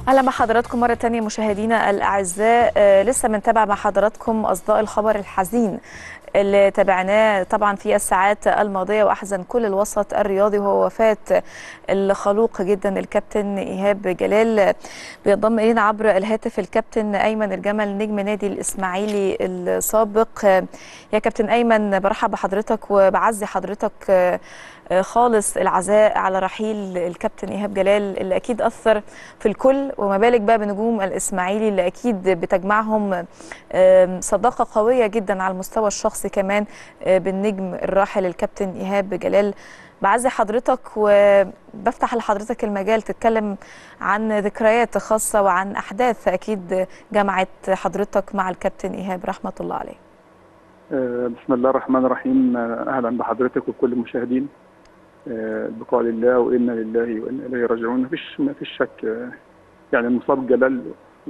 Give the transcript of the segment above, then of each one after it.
أهلا بحضراتكم مرة تانية مشاهدينا الأعزاء. لسه بنتابع مع حضراتكم أصداء الخبر الحزين اللي تابعناه طبعا في الساعات الماضية وأحزن كل الوسط الرياضي، وهو وفاة الخلوق جدا الكابتن إيهاب جلال. بينضم إلينا عبر الهاتف الكابتن أيمن الجمل نجم نادي الإسماعيلي السابق. يا كابتن أيمن، برحب بحضرتك وبعزي حضرتك خالص العزاء على رحيل الكابتن إيهاب جلال اللي أكيد أثر في الكل، وما بالك بقى بنجوم الإسماعيلي اللي أكيد بتجمعهم صداقة قوية جدا على المستوى الشخصي كمان بالنجم الراحل الكابتن إيهاب جلال. بعزي حضرتك وبفتح لحضرتك المجال تتكلم عن ذكريات خاصة وعن أحداث أكيد جمعت حضرتك مع الكابتن إيهاب رحمة الله عليه. بسم الله الرحمن الرحيم. أهلا بحضرتك وكل المشاهدين. بقول الله وإنا لله وإنا إليه راجعون. مفيش شك، يعني المصاب جلال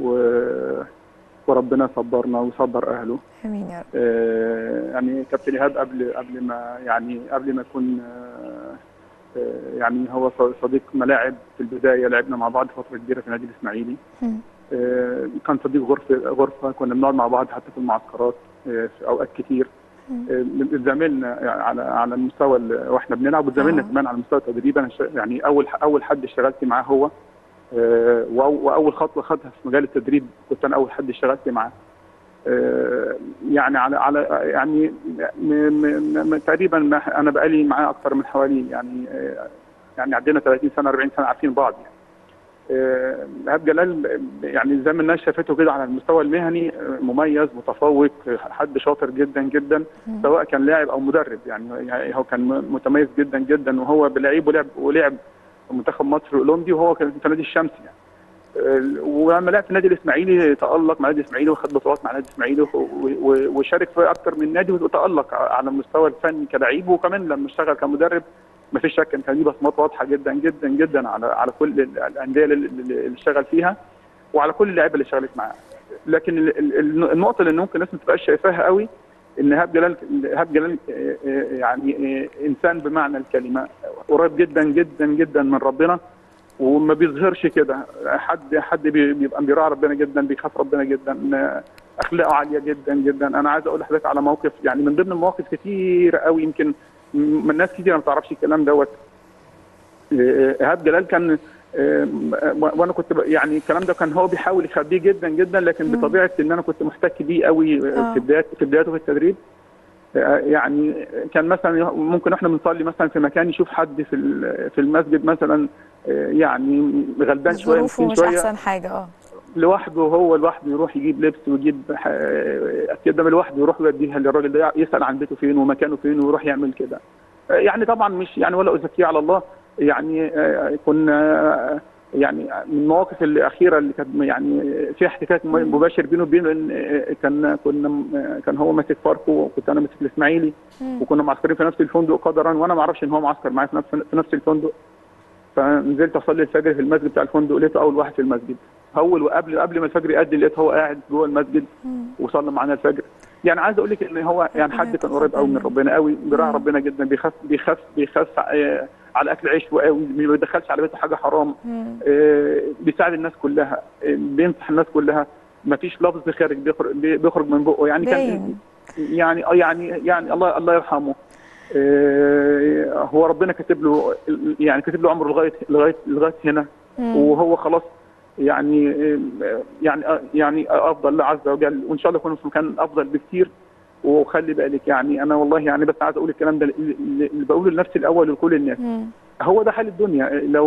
وربنا صبرنا وصبر أهله. آمين يا رب. يعني كابتن إيهاب قبل ما يكون يعني هو صديق ملاعب. في البداية لعبنا مع بعض فترة كبيرة في نادي الإسماعيلي. كان صديق غرفة، كنا بنقعد مع بعض حتى في المعسكرات في أوقات كتير. زميلنا على المستوى واحنا بنلعب، وزميلنا كمان على مستوى التدريب. انا يعني اول حد اشتغلت معاه هو، واول خطوه خدها في مجال التدريب كنت انا اول حد اشتغلت معاه. يعني على يعني تقريبا انا بقالي معاه اكثر من حوالي يعني عندنا 30 سنه 40 سنه عارفين بعض يعني. إيهاب جلال يعني زي ما الناس شافته كده على المستوى المهني مميز متفوق، حد شاطر جدا جدا سواء كان لاعب او مدرب. يعني هو كان متميز جدا جدا، وهو بلعيب ولعب منتخب مصر الاولمبي، وهو كان في نادي الشمس يعني. ولما لعب في النادي الاسماعيلي تالق مع النادي الاسماعيلي وخد بطولات مع النادي الاسماعيلي وشارك في اكثر من نادي وتالق على المستوى الفني كلاعب، وكمان لما اشتغل كمدرب ما فيش شك ان كان ليه بصمات واضحه جدا جدا جدا على كل الانديه اللي اشتغل فيها وعلى كل اللعيبه اللي اشتغلت معاه. لكن النقطه اللي ممكن الناس ما تبقاش شايفاها قوي ان إيهاب جلال يعني انسان بمعنى الكلمه، قريب جدا جدا جدا من ربنا، وما بيظهرش كده. حد بيبقى بيراعي ربنا جدا، بيخاف ربنا جدا، اخلاقه عاليه جدا جدا. انا عايز اقول لحضرتك على موقف يعني من ضمن المواقف كتير قوي، يمكن من ناس كتير ما تعرفش الكلام دوت. إيهاب جلال كان وانا كنت يعني الكلام ده كان هو بيحاول يخبيه جدا جدا، لكن بطبيعه ان انا كنت محتك بيه قوي في بدايته في التدريب. يعني كان مثلا ممكن احنا بنصلي مثلا في مكان يشوف حد في المسجد مثلا يعني غلبان شويه ظروفه مش احسن حاجه لوحده، هو لوحده يروح يجيب لبس ويجيب كده لوحده، يروح يوديها للراجل ده، يسال عن بيته فين ومكانه فين ويروح يعمل كده. يعني طبعا مش يعني ولا ازكيه على الله، يعني كنا يعني من المواقف الاخيره اللي كانت يعني فيها احتكاك مباشر بينه وبينه، ان كان هو ماسك فاركو وكنت انا ماسك الاسماعيلي، وكنا معسكرين في نفس الفندق قدرا، وانا ما اعرفش ان هو معسكر معايا في نفس الفندق. فنزلت اصلي الفجر في المسجد بتاع الفندق، لقيته اول واحد في المسجد، قبل ما الفجر يأذن لقيته هو قاعد جوه المسجد وصلى معانا الفجر. يعني عايز اقول لك ان هو يعني حد كان قريب قوي من ربنا قوي، بيراعي ربنا جدا، بيخاف على اكل عيش وقوي، ما بيدخلش على بيته حاجه حرام، بيساعد الناس كلها، بينصح الناس كلها، ما فيش لفظ خارج بيخرج من بقه. يعني كان يعني الله يرحمه. هو ربنا كاتب له عمره لغايه هنا، وهو خلاص يعني افضل الله عز وجل، وان شاء الله يكون في مكان افضل بكثير. وخلي بالك يعني انا والله يعني بس عايز اقول الكلام ده اللي بقوله لنفسي الاول ولكل الناس. هو ده حال الدنيا،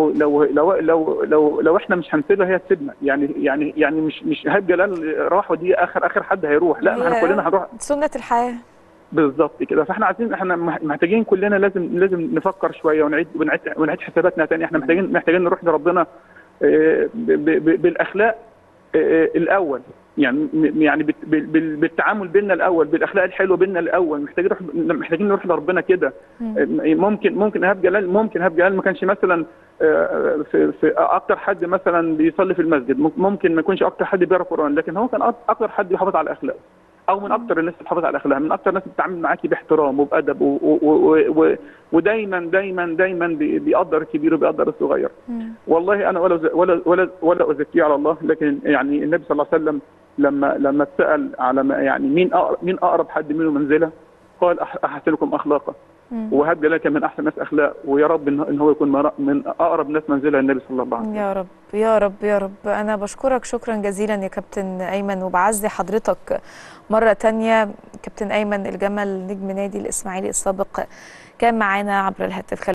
لو احنا مش هنسيبها هي تسيبنا. يعني مش إيهاب جلال راح ودي اخر حد هيروح، لا احنا كلنا هنروح، سنة الحياة بالظبط كده. فاحنا احنا محتاجين كلنا لازم نفكر شويه ونعيد حساباتنا تاني. احنا محتاجين نروح لربنا بالاخلاق الاول، يعني بالتعامل بيننا الاول، بالاخلاق الحلوه بيننا الاول. محتاجين نروح لربنا كده. ممكن إيهاب جلال ما كانش مثلا في اكتر حد مثلا بيصلي في المسجد، ممكن ما يكونش اكتر حد بيقرا قران، لكن هو كان اكتر حد بيحافظ على اخلاقه. او من اكتر الناس اللي بتحافظ على اخلاقها، من اكتر الناس اللي بتتعامل معاكي باحترام وبادب ودايما دايما دايما بيقدر الكبير وبيقدر الصغير. والله انا ولا ازكيه على الله، لكن يعني النبي صلى الله عليه وسلم لما اتسال على يعني مين اقرب حد منه منزله، قال احسنكم اخلاقا، وهب لك من احسن الناس اخلاق، ويا رب ان هو يكون من اقرب ناس منزله النبي صلى الله عليه وسلم. يا رب يا رب يا رب. انا بشكرك شكرا جزيلا يا كابتن ايمن، وبعزي حضرتك مره ثانيه. كابتن ايمن الجمل نجم نادي الاسماعيلي السابق كان معانا عبر الهاتف.